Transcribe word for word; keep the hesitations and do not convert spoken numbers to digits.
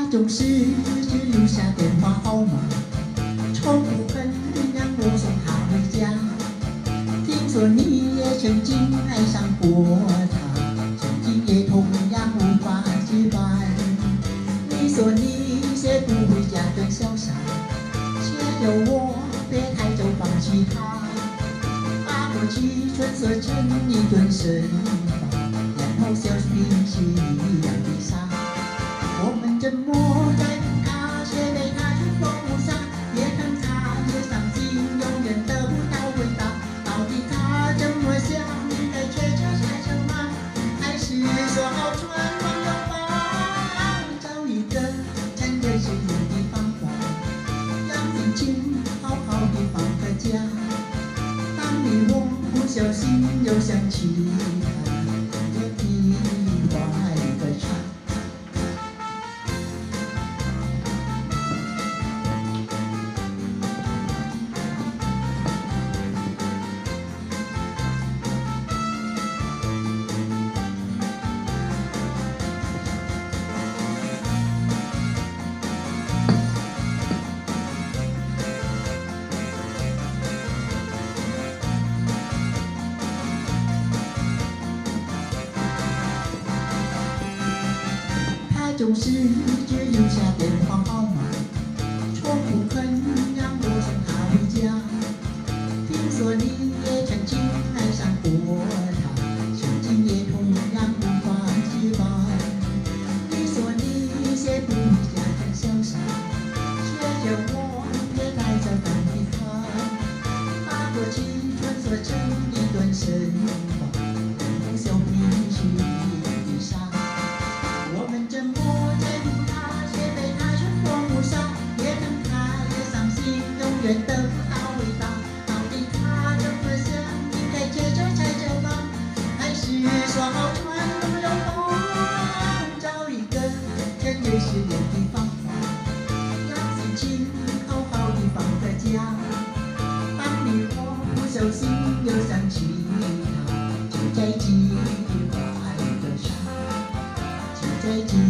他总是只留下电话号码，从不肯让我送他回家。听说你也曾经爱上过他，曾经也同样无法自拔。你说你学不会家更潇洒，却要我别太早放弃他，把过去传说成一段神话，然后消失冰释一样的沙。我们怎么在乎他，却被他全放不下？越看他越伤心，永远得不到回答。到底他怎么想？应该确切才什么？还是说好传忘了吧？找一个真的是有的方法，让心情好好的放个假。当你我不小心又想起他，也比划一个叉。总是只留下电话号码，从不肯让我送他回家。听说你也曾经爱上过他，曾经也同样无法自拔。你说你学不会家更潇洒，却叫我别太早放弃他，把过去传说成一段神话，不笑平时的傻。我们怎么在乎他，却被他全放不下？越看他越伤心，永远得不到回答。到底他怎么想？应该接着才这吧？还是说好传不了吧？找一个真对实验的方法，让心情好好的放个假。当你我不小心又想起他，就在计划一个啥？就在计